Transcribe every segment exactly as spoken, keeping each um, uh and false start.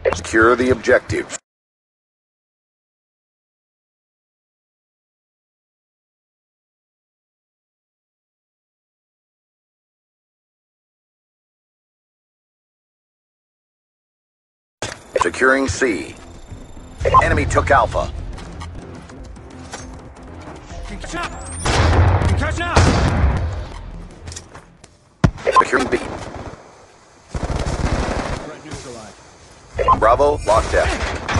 Secure the objective. Securing C. Enemy took Alpha. Catch up! Securing B. Bravo, locked F.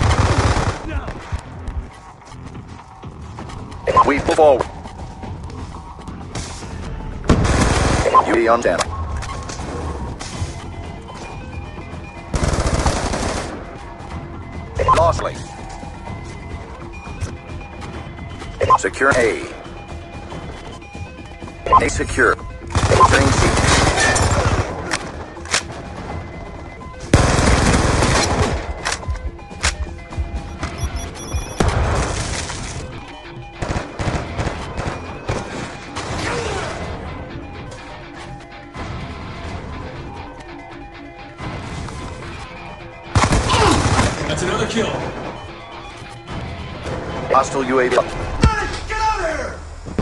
We move forward. U A V on standby. Lastly. Secure A. A secure. Securing C. That's another kill. Hostile U A V. Get out of here!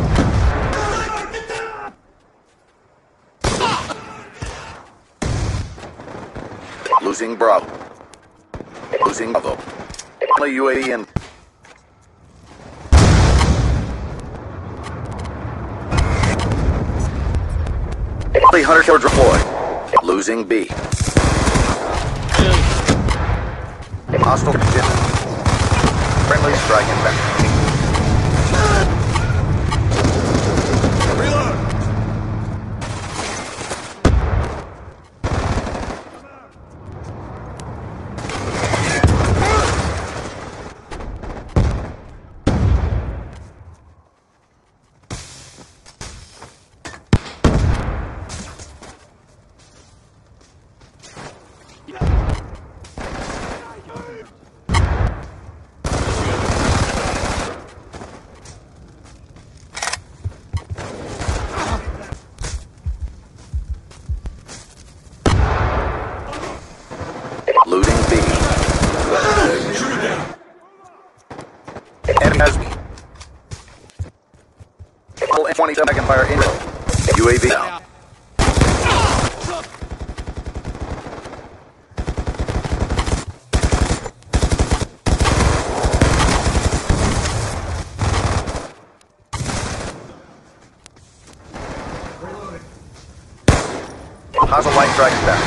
Losing Bravo. Losing Bravo. Only U A V in. Only Hunter killer deployed. Losing B. Hostile position. Friendly striking back. Reload! Losing B. Shoot it down! Enemy has me. Full twenty-seven second fire inroad. U A V down. Hostile light striking back.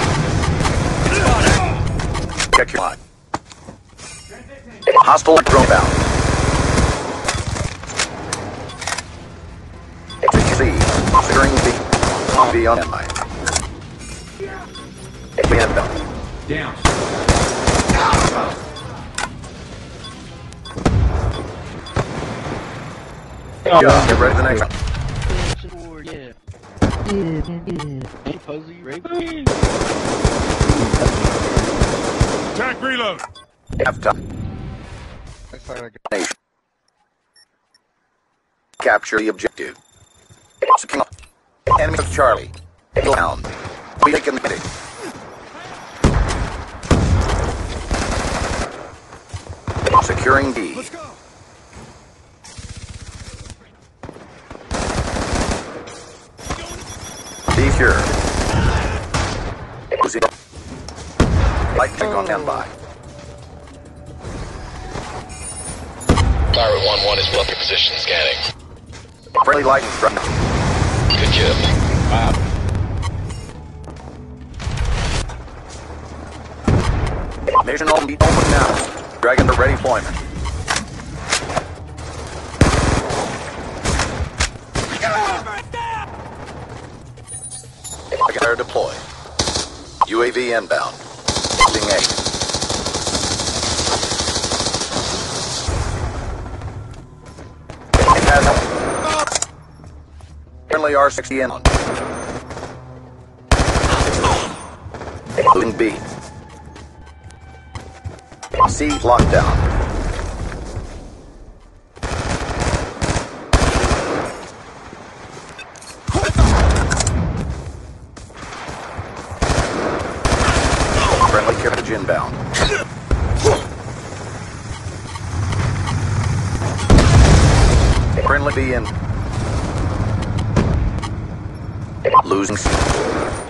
Check your line. Hostile drone bound. C. Securing B. B on standby. B inbound. Down. Yeah, get ready for the next round. Hey, Posey, right? Attack reload! Half time. Nation. Capture the objective. Secure. Enemy of Charlie. Down. We taken the hit. Securing D. Let's go! Be sure. Losing. Light tank on standby. Pirate one one is weapon position scanning. Friendly light strike. Good kill. Wow. Mission open, open now. Dragon to ready deployment. Dragon deployed. U A V inbound. Losing A. It has friendly R sixty in on. Losing B. C lockdown. Friendly carriage inbound. Friendly B in. Losing.